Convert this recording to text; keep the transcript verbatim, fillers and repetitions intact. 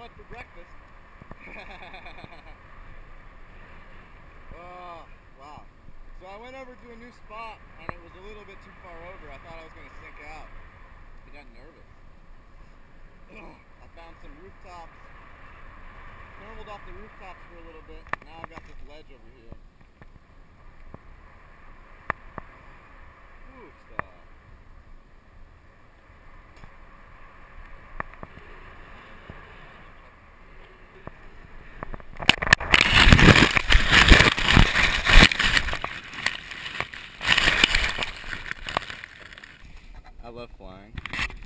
much for breakfast. Oh, wow. So I went over to a new spot and it was a little bit too far over. I thought I was going to sink out. I got nervous. I found some rooftops. Thermaled off the rooftops for a little bit. Now I've got this ledge over here. Ooh, stuff. I love flying.